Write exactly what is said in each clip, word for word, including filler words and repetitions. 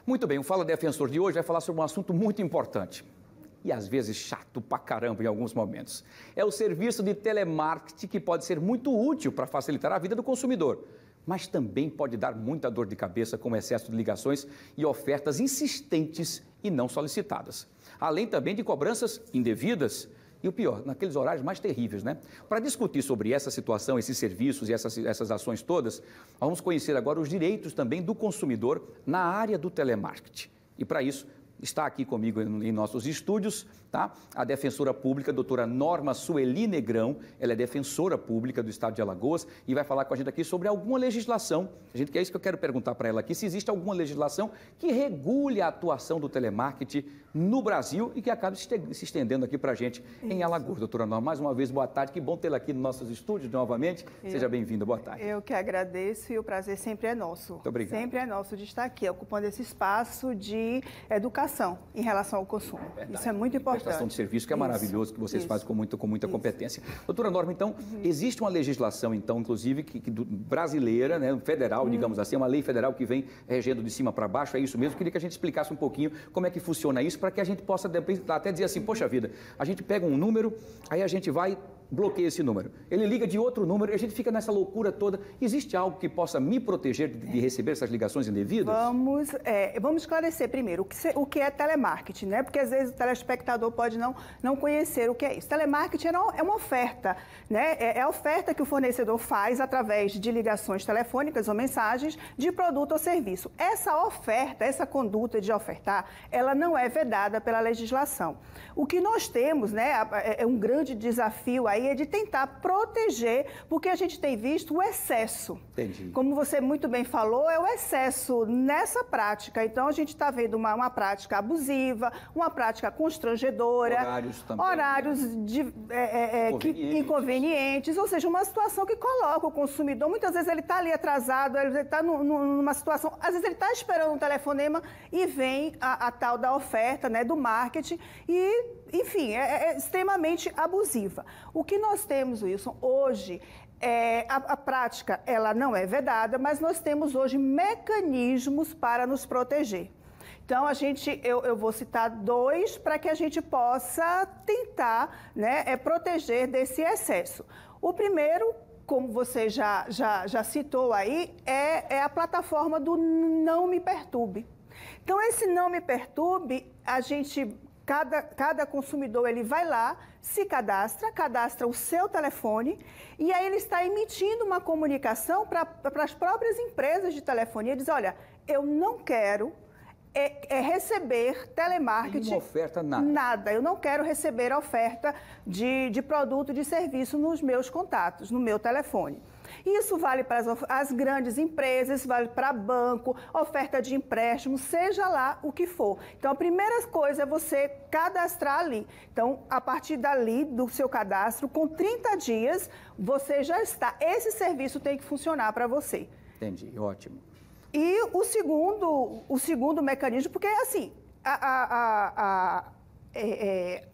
Muito bem, o Fala Defensor de hoje vai falar sobre um assunto muito importante e às vezes chato pra caramba em alguns momentos. É o serviço de telemarketing, que pode ser muito útil para facilitar a vida do consumidor, mas também pode dar muita dor de cabeça com o excesso de ligações e ofertas insistentes e não solicitadas. Além também de cobranças indevidas e o pior, naqueles horários mais terríveis, né? Para discutir sobre essa situação, esses serviços e essas, essas ações todas, vamos conhecer agora os direitos também do consumidor na área do telemarketing. E para isso, está aqui comigo em nossos estúdios, tá? A defensora pública, doutora Norma Sueli Negrão. Ela é defensora pública do estado de Alagoas e vai falar com a gente aqui sobre alguma legislação. A gente, que é isso que eu quero perguntar para ela aqui, se existe alguma legislação que regule a atuação do telemarketing no Brasil e que acabe se estendendo aqui para a gente em Alagoas. Doutora Norma, mais uma vez, boa tarde. Que bom tê-la aqui nos nossos estúdios novamente. Eu, Seja bem-vinda, boa tarde. Eu que agradeço e o prazer sempre é nosso. Muito obrigado. Sempre é nosso de estar aqui, ocupando esse espaço de educação em relação ao consumo. Verdade. Isso é muito importante. Prestação de serviço, que é isso, maravilhoso, que vocês isso. fazem com, muito, com muita isso. competência. Doutora Norma, então, uhum. existe uma legislação, então, inclusive, que, que do, brasileira, né, federal, uhum. digamos assim, uma lei federal que vem regendo de cima para baixo, é isso mesmo? Queria que a gente explicasse um pouquinho como é que funciona isso, para que a gente possa até dizer assim, poxa vida, a gente pega um número, aí a gente vai... bloqueia esse número. Ele liga de outro número e a gente fica nessa loucura toda. Existe algo que possa me proteger de, de receber essas ligações indevidas? Vamos, é, vamos esclarecer primeiro o que, se, o que é telemarketing, né? Porque às vezes o telespectador pode não, não conhecer o que é isso. Telemarketing é uma, é uma oferta, né? É, é a oferta que o fornecedor faz através de ligações telefônicas ou mensagens de produto ou serviço. Essa oferta, essa conduta de ofertar, ela não é vedada pela legislação. O que nós temos, né, é um grande desafio aí é de tentar proteger, porque a gente tem visto o excesso. Entendi. Como você muito bem falou, é o excesso nessa prática. Então, a gente está vendo uma, uma prática abusiva, uma prática constrangedora. Horários também. Horários de, é, é, inconvenientes. Que, inconvenientes, ou seja, uma situação que coloca o consumidor, muitas vezes ele está ali atrasado, ele está numa situação, às vezes ele está esperando um telefonema e vem a, a tal da oferta, né, do marketing e... Enfim, é, é extremamente abusiva. O que nós temos, Wilson, hoje, é, a, a prática ela não é vedada, mas nós temos hoje mecanismos para nos proteger. Então, a gente, eu, eu vou citar dois para que a gente possa tentar, né, é, proteger desse excesso. O primeiro, como você já, já, já citou aí, é, é a plataforma do Não Me Perturbe. Então, esse Não Me Perturbe, a gente... Cada, cada consumidor, ele vai lá, se cadastra, cadastra o seu telefone e aí ele está emitindo uma comunicação para as próprias empresas de telefonia. Diz, olha, eu não quero é, é receber telemarketing... Nenhuma oferta, nada. Nada. Eu não quero receber oferta de, de produto, de serviço nos meus contatos, no meu telefone. Isso vale para as, as grandes empresas, vale para banco, oferta de empréstimo, seja lá o que for. Então, a primeira coisa é você cadastrar ali. Então, a partir dali, do seu cadastro, com trinta dias, você já está. Esse serviço tem que funcionar para você. Entendi, ótimo. E o segundo, o segundo mecanismo, porque assim, a, a, a, a, é, é,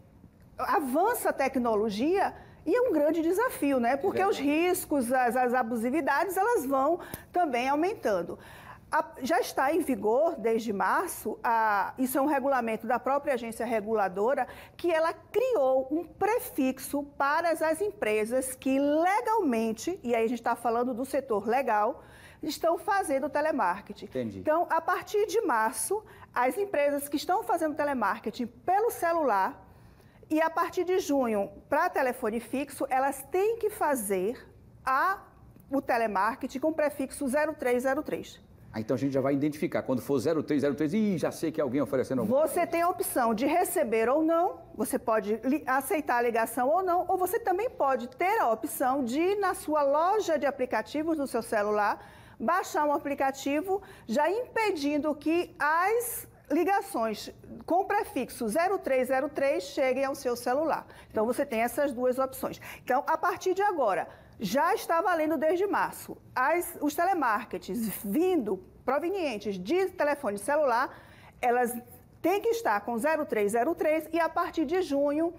avança a tecnologia... E é um grande desafio, né? Porque é os riscos, as, as abusividades, elas vão também aumentando. A, já está em vigor, desde março, a, isso é um regulamento da própria agência reguladora, que ela criou um prefixo para as, as empresas que legalmente, e aí a gente está falando do setor legal, estão fazendo telemarketing. Entendi. Então, a partir de março, as empresas que estão fazendo telemarketing pelo celular, e a partir de junho, para telefone fixo, elas têm que fazer a, o telemarketing com prefixo zero três zero três. Ah, então a gente já vai identificar. Quando for zero três zero três, ih, já sei que é alguém oferecendo alguma coisa. Você tem a opção de receber ou não, você pode aceitar a ligação ou não, ou você também pode ter a opção de ir na sua loja de aplicativos do seu celular, baixar um aplicativo já impedindo que as ligações com prefixo zero três zero três cheguem ao seu celular. Então, você tem essas duas opções. Então, a partir de agora, já está valendo desde março. As, os telemarketings vindo, provenientes de telefone celular, elas têm que estar com zero três zero três e, a partir de junho,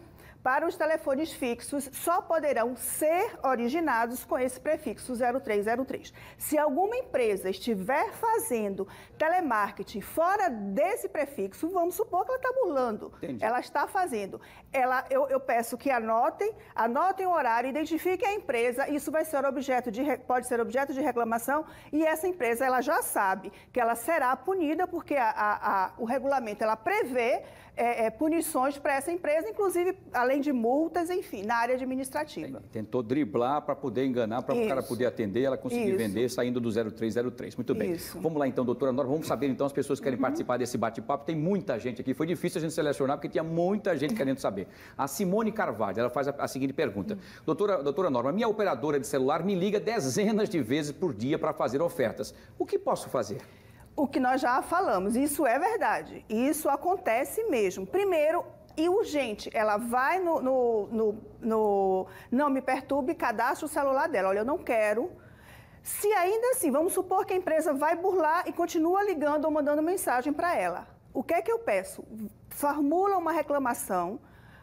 para os telefones fixos só poderão ser originados com esse prefixo zero três zero três. Se alguma empresa estiver fazendo telemarketing fora desse prefixo, vamos supor que ela está burlando. Entendi. Ela está fazendo. Ela, eu, eu peço que anotem, anotem o horário, identifiquem a empresa, isso vai ser objeto de, pode ser objeto de reclamação, e essa empresa ela já sabe que ela será punida, porque a, a, a, o regulamento ela prevê é, é, punições para essa empresa, inclusive além de multas, enfim, na área administrativa. Tentou driblar para poder enganar, para o cara poder atender, ela conseguir Isso. vender saindo do zero três zero três. Muito bem. Isso. Vamos lá então, doutora Norma, vamos saber então as pessoas que querem uhum. participar desse bate-papo. Tem muita gente aqui, foi difícil a gente selecionar porque tinha muita gente querendo saber. A Simone Carvalho, ela faz a, a seguinte pergunta. Uhum. Doutora, doutora Norma, minha operadora de celular me liga dezenas de vezes por dia para fazer ofertas. O que posso fazer? O que nós já falamos, isso é verdade, isso acontece mesmo. Primeiro, e urgente, ela vai no, no, no, no Não Me Perturbe, cadastra o celular dela. Olha, eu não quero. Se ainda assim, vamos supor que a empresa vai burlar e continua ligando ou mandando mensagem para ela. O que é que eu peço? Formula uma reclamação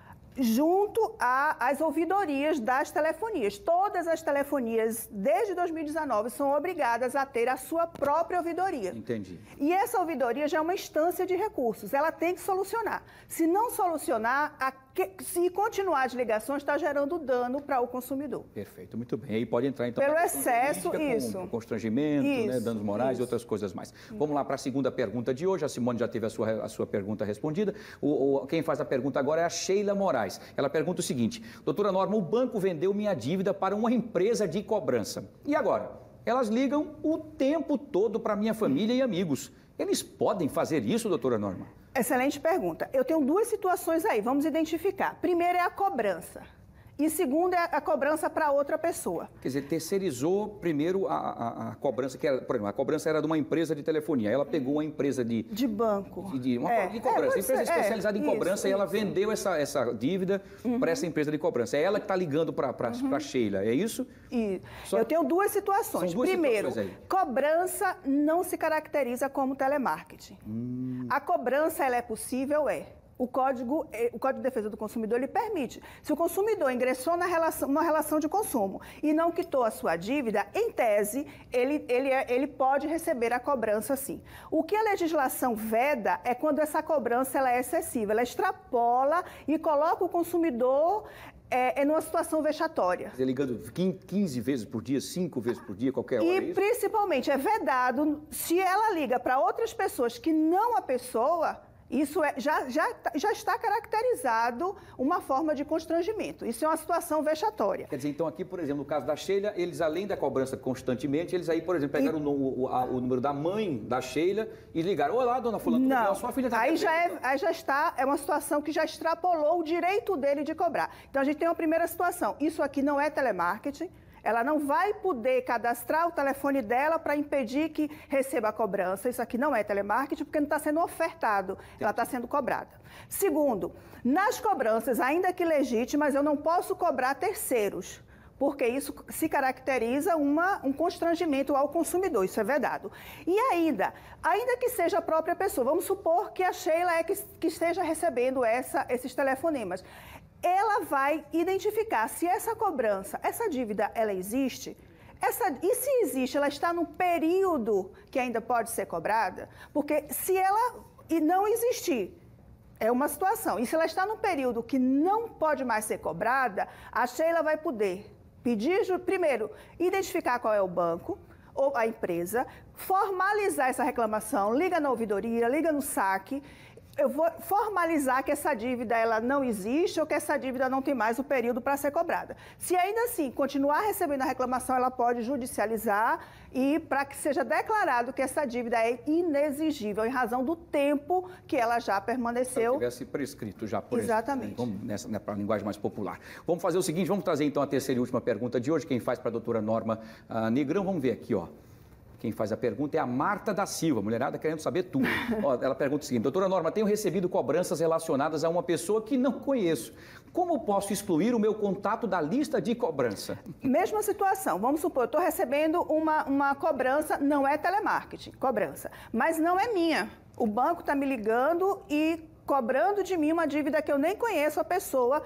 junto às ouvidorias das telefonias. Todas as telefonias, desde dois mil e dezenove, são obrigadas a ter a sua própria ouvidoria. Entendi. E essa ouvidoria já é uma instância de recursos, ela tem que solucionar. Se não solucionar, a que, se continuar as ligações, está gerando dano para o consumidor. Perfeito, muito bem. Aí pode entrar, então... Pelo excesso, isso. Com constrangimento, isso, né, danos morais isso. e outras coisas mais. Vamos lá para a segunda pergunta de hoje. A Simone já teve a sua, a sua pergunta respondida. O, o, quem faz a pergunta agora é a Sheila Moraes. Ela pergunta o seguinte: doutora Norma, o banco vendeu minha dívida para uma empresa de cobrança. E agora? Elas ligam o tempo todo para minha família e amigos. Eles podem fazer isso, doutora Norma? Excelente pergunta. Eu tenho duas situações aí, vamos identificar. Primeiro é a cobrança. E segundo é a cobrança para outra pessoa. Quer dizer, terceirizou primeiro a, a, a cobrança, que era, por exemplo, a cobrança era de uma empresa de telefonia. Ela pegou uma empresa de... De banco. De, de, uma, é, de cobrança. É, empresa ser, especializada é, em cobrança, isso, e ela isso. vendeu essa, essa dívida uhum. para essa empresa de cobrança. É ela que está ligando para uhum. a Sheila, é isso? E Só... Eu tenho duas situações. Duas Primeiro, situações cobrança não se caracteriza como telemarketing. Hum. A cobrança, ela é possível, é. O Código, o Código de Defesa do Consumidor ele permite. Se o consumidor ingressou na relação, uma relação de consumo e não quitou a sua dívida, em tese, ele, ele, ele pode receber a cobrança sim. O que a legislação veda é quando essa cobrança ela é excessiva, ela extrapola e coloca o consumidor é, é numa situação vexatória. Ligando quinze vezes por dia, cinco vezes por dia, qualquer hora. E é isso? Principalmente é vedado se ela liga para outras pessoas que não a pessoa... Isso é, já, já, já está caracterizado uma forma de constrangimento. Isso é uma situação vexatória. Quer dizer, então aqui, por exemplo, no caso da Sheila, eles além da cobrança constantemente, eles aí, por exemplo, pegaram e... o, o, a, o número da mãe da Sheila e ligaram: olá, dona fulana, tudo não, bem? Sua filha está aí já é, aí já está, é uma situação que já extrapolou o direito dele de cobrar. Então a gente tem uma primeira situação. Isso aqui não é telemarketing. Ela não vai poder cadastrar o telefone dela para impedir que receba a cobrança. Isso aqui não é telemarketing, porque não está sendo ofertado, ela está sendo cobrada. Segundo, nas cobranças, ainda que legítimas, eu não posso cobrar terceiros, porque isso se caracteriza uma, um constrangimento ao consumidor, isso é vedado. E ainda, ainda que seja a própria pessoa, vamos supor que a Sheila é que, que esteja recebendo essa, esses telefonemas. Ela vai identificar se essa cobrança, essa dívida, ela existe, essa, e se existe, ela está no período que ainda pode ser cobrada, porque se ela e não existir, é uma situação, e se ela está no período que não pode mais ser cobrada, a Sheila vai poder pedir, primeiro, identificar qual é o banco ou a empresa, formalizar essa reclamação, liga na ouvidoria, liga no saque, eu vou formalizar que essa dívida ela não existe ou que essa dívida não tem mais o período para ser cobrada. Se ainda assim continuar recebendo a reclamação, ela pode judicializar e para que seja declarado que essa dívida é inexigível em razão do tempo que ela já permaneceu. Se tivesse prescrito já por Exatamente. Isso, né? Vamos nessa, né, para a linguagem mais popular. Vamos fazer o seguinte, vamos trazer então a terceira e última pergunta de hoje. Quem faz para a doutora Norma uh, Negrão, vamos ver aqui, ó. Quem faz a pergunta é a Marta da Silva, mulherada querendo saber tudo. Ó, ela pergunta o seguinte: doutora Norma, tenho recebido cobranças relacionadas a uma pessoa que não conheço. Como posso excluir o meu contato da lista de cobrança? Mesma situação. Vamos supor, eu estou recebendo uma, uma cobrança, não é telemarketing, cobrança, mas não é minha. O banco está me ligando e cobrando de mim uma dívida que eu nem conheço a pessoa.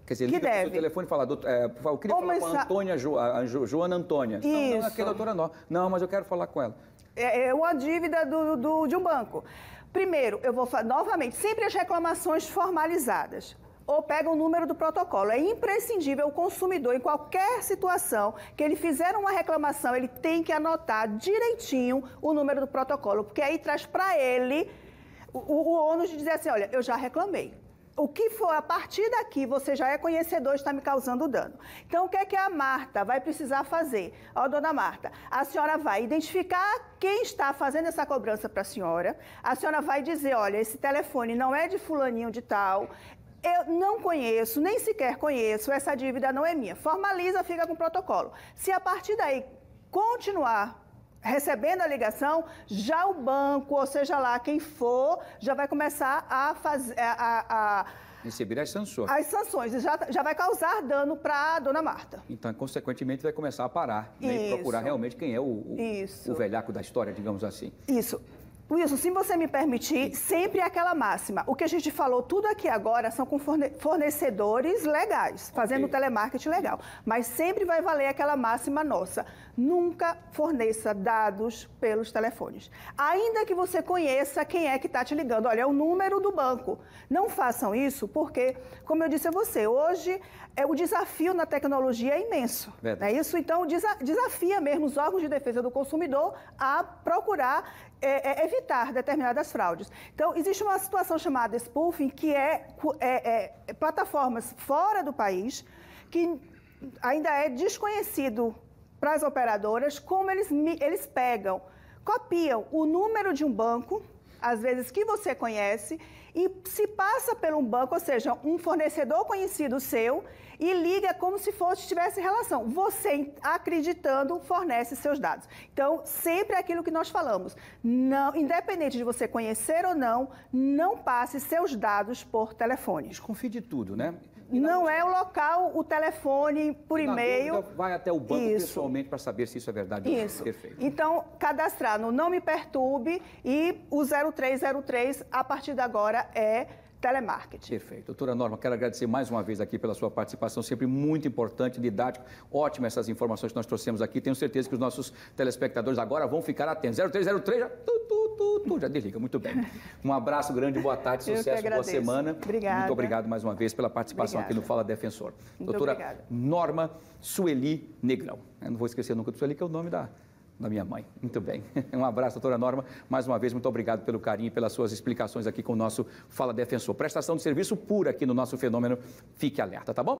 Quer dizer, que liga deve. pro seu telefone e fala, é, eu queria Ou falar mensa... com a Antônia, jo, a jo, Joana Antônia. Isso. Não, não é aqui, doutora Norma. Não, mas eu quero falar com ela. É, é uma dívida do, do, de um banco. Primeiro, eu vou falar novamente, sempre as reclamações formalizadas. Ou pega o número do protocolo. É imprescindível o consumidor, em qualquer situação, que ele fizer uma reclamação, ele tem que anotar direitinho o número do protocolo, porque aí traz para ele o, o ônus de dizer assim, olha, eu já reclamei. O que for a partir daqui, você já é conhecedor, está me causando dano. Então, o que é que a Marta vai precisar fazer? Ó, dona Marta, a senhora vai identificar quem está fazendo essa cobrança para a senhora. A senhora vai dizer, olha, esse telefone não é de fulaninho de tal, eu não conheço, nem sequer conheço, essa dívida não é minha. Formaliza, fica com o protocolo. Se a partir daí continuar recebendo a ligação, já o banco, ou seja lá quem for, já vai começar a fazer... A, a, receber as sanções. As sanções, e já, já vai causar dano para a dona Marta. Então, consequentemente, vai começar a parar, né, e procurar realmente quem é o, o, o velhaco da história, digamos assim. Isso. Wilson, se você me permitir, sempre é aquela máxima. O que a gente falou tudo aqui agora são com fornecedores legais, fazendo okay. telemarketing legal. Mas sempre vai valer aquela máxima nossa. Nunca forneça dados pelos telefones. Ainda que você conheça quem é que está te ligando. Olha, é o número do banco. Não façam isso porque, como eu disse a você, hoje é, o desafio na tecnologia é imenso. É isso? Então, desa desafia mesmo os órgãos de defesa do consumidor a procurar É, é, evitar determinadas fraudes. Então, existe uma situação chamada spoofing, que é, é, é plataformas fora do país, que ainda é desconhecido para as operadoras, como eles, eles pegam, copiam o número de um banco, às vezes que você conhece, e se passa por um banco, ou seja, um fornecedor conhecido seu, e liga como se fosse tivesse relação. Você, acreditando, fornece seus dados. Então, sempre é aquilo que nós falamos. Não, independente de você conhecer ou não, não passe seus dados por telefone. Desconfie de tudo, né? Não é o local, o telefone, por e-mail. Vai até o banco isso. pessoalmente para saber se isso é verdade ou não. Isso. Perfeito. Então, cadastrar no Não Me Perturbe e o zero três zero três, a partir de agora, é telemarketing. Perfeito. Doutora Norma, quero agradecer mais uma vez aqui pela sua participação, sempre muito importante, didático, ótimo essas informações que nós trouxemos aqui. Tenho certeza que os nossos telespectadores agora vão ficar atentos. zero três zero três, já, tu, tu, tu, tu, já desliga, muito bem. Um abraço grande, boa tarde, sucesso, boa semana. Obrigada. Muito obrigado mais uma vez pela participação Obrigada. aqui no Fala Defensor. Muito Doutora obrigada. Norma Sueli Negrão. Eu não vou esquecer nunca do Sueli, que é o nome da... da minha mãe. Muito bem. Um abraço, doutora Norma. Mais uma vez, muito obrigado pelo carinho e pelas suas explicações aqui com o nosso Fala Defensor. Prestação de serviço pura aqui no nosso Fenômeno. Fique alerta, tá bom?